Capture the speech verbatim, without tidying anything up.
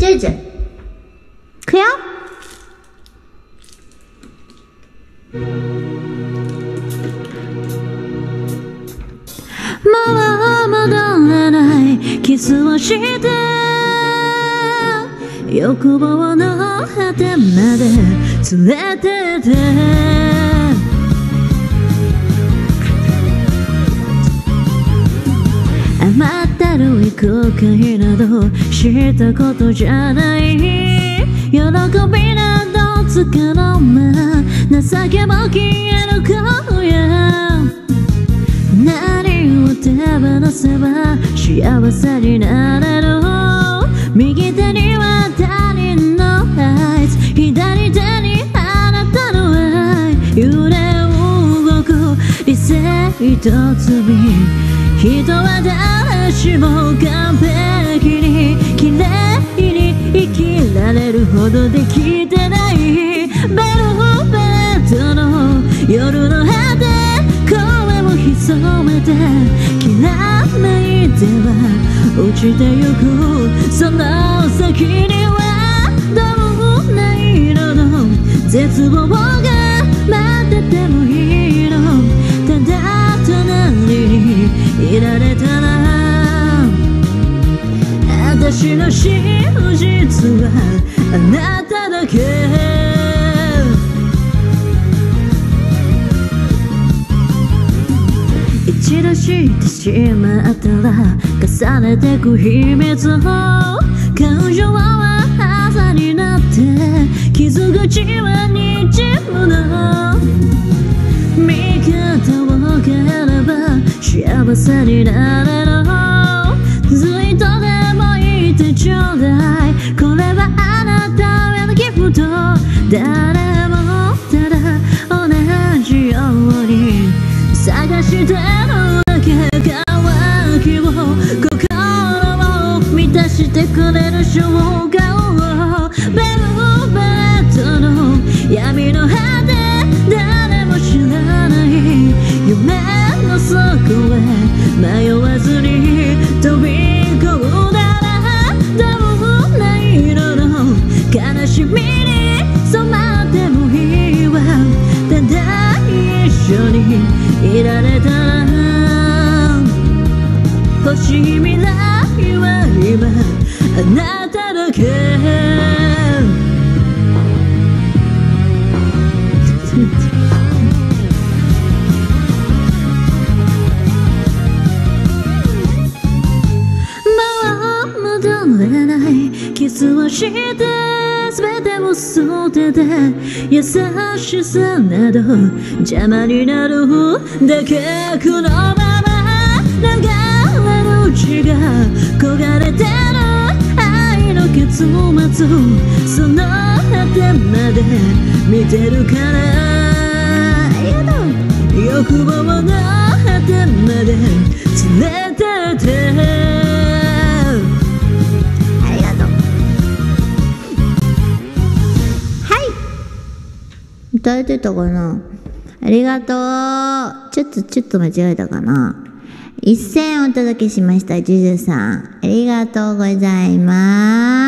じゅじゅ。くよ。もう戻らないキスをして欲望の果てまで連れてって甘ったるい後悔などしたことじゃない喜びなどつかの間情けも消える頃や何を手放せば幸せになれる右手には他人のアイス左手にあなたの愛揺れ動く理性一つに人は誰しも完璧に綺麗に生きられるほどできてないベルベットの夜の果て声を潜めてきらめいては落ちてゆくその先にはどんな色の絶望が待っててもいいのただ隣にいられたら私の真実はあなただけ一度知ってしまったら重ねてく秘密を感情は朝になって傷口はにじむの見方を変えれば幸せになれるずっとでもいてちょうだいこれはあなたへのギフト誰もただ同じように探してるだけ乾きを心を満たしてくれる証拠をベルベットの闇の果て誰も知らない夢の底へ迷わずに飛び込んだらどんな色の悲しみに染まってもいいわただ一緒にいられたら欲しい未来は今あなただけもう戻れないキスをして全てを捨てて優しさなど邪魔になるだけこのまま流れる血が焦がれてる愛の結末その果てまで見てるから欲望の果てまで連れてって歌えてたかなありがとう。ちょっとちょっと間違えたかな。一銭お届けしましたジュジュさんありがとうございます。